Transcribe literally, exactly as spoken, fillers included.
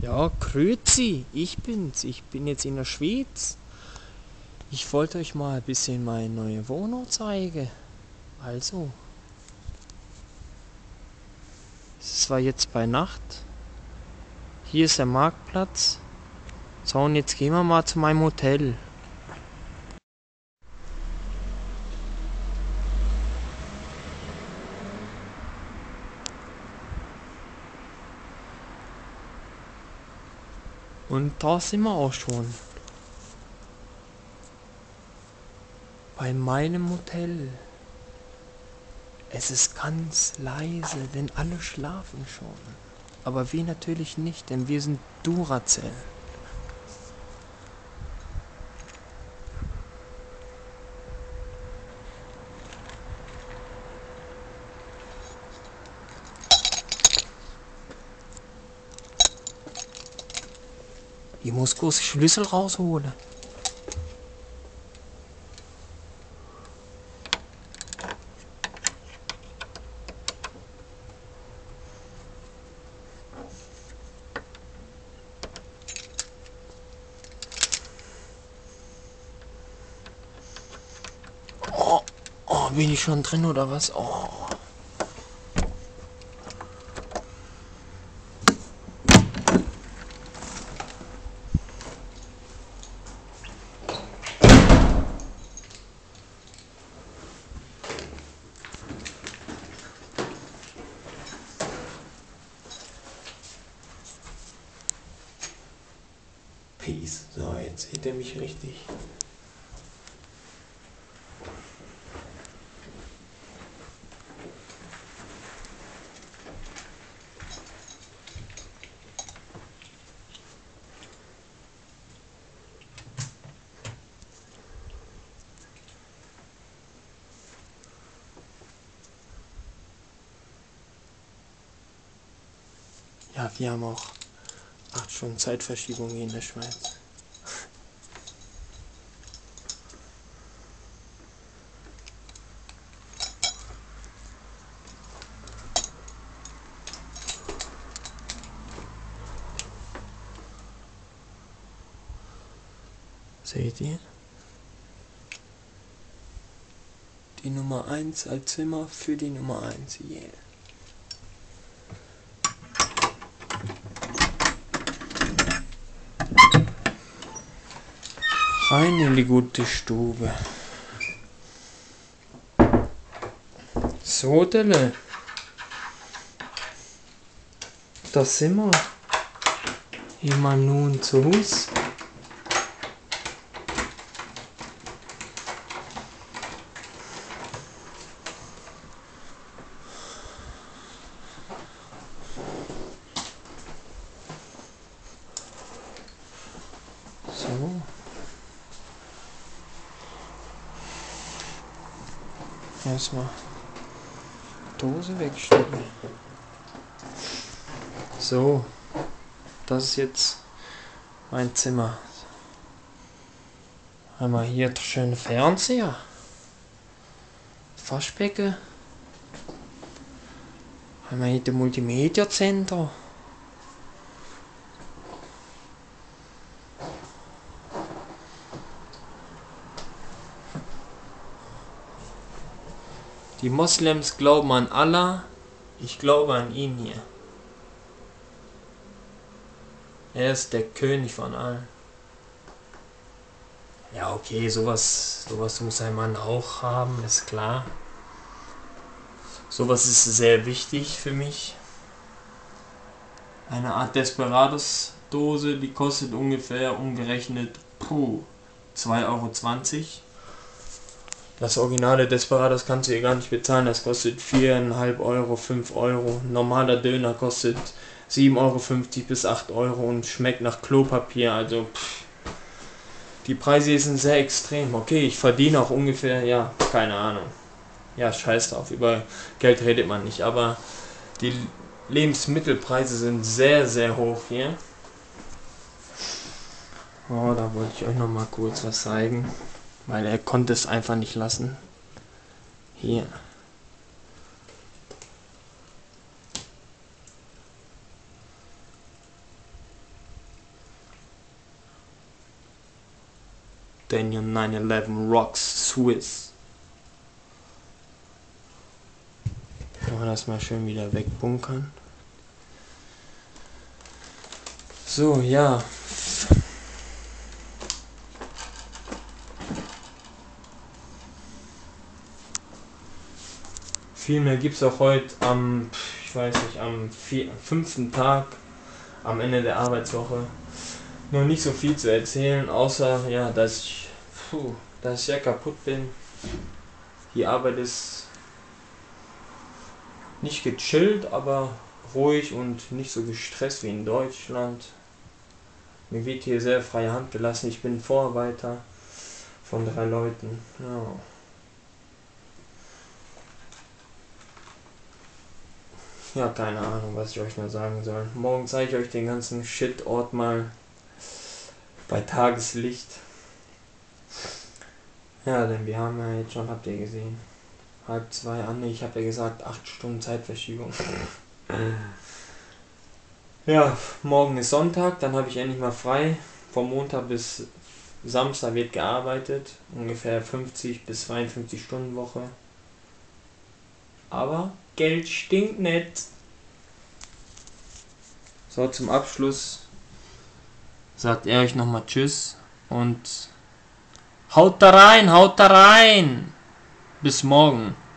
Ja, grüezi, ich bin's. Ich bin jetzt in der Schweiz. Ich wollte euch mal ein bisschen meine neue Wohnung zeigen. Also, es war jetzt bei Nacht. Hier ist der Marktplatz. So, und jetzt gehen wir mal zu meinem Hotel. Und da sind wir auch schon. Bei meinem Hotel. Es ist ganz leise, denn alle schlafen schon. Aber wir natürlich nicht, denn wir sind Duracell. Ich muss kurz Schlüssel rausholen. Oh, oh, bin ich schon drin oder was? Oh. Peace. So, jetzt sieht er mich richtig. Ja, wir haben auch acht Stunden Zeitverschiebung hier in der Schweiz. Seht ihr? Die Nummer eins als Zimmer für die Nummer eins. Yeah. Rein in die gute Stube. So, Delle. Das sind wir. Hier mal nun zu Hus. So. Erstmal Dose wegstecken. So. Das ist jetzt mein Zimmer. Einmal hier der schöne Fernseher. Waschbecken. Einmal hier der Multimedia Center. Die Moslems glauben an Allah. Ich glaube an ihn hier. Er ist der König von allen. Ja, okay, sowas, sowas muss ein Mann auch haben, ist klar. Sowas ist sehr wichtig für mich. Eine Art Desperados-Dose, die kostet ungefähr umgerechnet puh, zwei Euro zwanzig. Das originale Desperados kannst du hier gar nicht bezahlen, das kostet vier Komma fünf Euro, fünf Euro. Normaler Döner kostet sieben Euro fünfzig bis acht Euro und schmeckt nach Klopapier, also pff. Die Preise sind sehr extrem. Okay, ich verdiene auch ungefähr, ja, keine Ahnung. Ja, scheiß drauf, über Geld redet man nicht, aber die Lebensmittelpreise sind sehr, sehr hoch hier. Oh, da wollte ich euch noch mal kurz was zeigen, weil er konnte es einfach nicht lassen. Hier. Daniel nine eleven Rocks Swiss. Machen wir das mal schön wieder wegbunkern. So, ja. Viel mehr gibt es auch heute am, ich weiß nicht, am vier, fünften Tag, am Ende der Arbeitswoche. Noch nicht so viel zu erzählen, außer ja, dass ich, puh, dass ich sehr kaputt bin. Die Arbeit ist nicht gechillt, aber ruhig und nicht so gestresst wie in Deutschland. Mir wird hier sehr freie Hand gelassen. Ich bin Vorarbeiter von drei Leuten. Ja. Ja, keine Ahnung, was ich euch nur sagen soll. Morgen zeige ich euch den ganzen Shit-Ort mal bei Tageslicht. Ja, denn wir haben ja jetzt schon, habt ihr gesehen, halb zwei an. Ich habe ja gesagt, acht Stunden Zeitverschiebung. Ja, morgen ist Sonntag, dann habe ich endlich mal frei. Vom Montag bis Samstag wird gearbeitet. Ungefähr fünfzig bis zweiundfünfzig Stunden Woche. Aber Geld stinkt nicht. So, zum Abschluss sagt er euch nochmal Tschüss und haut da rein, haut da rein. Bis morgen.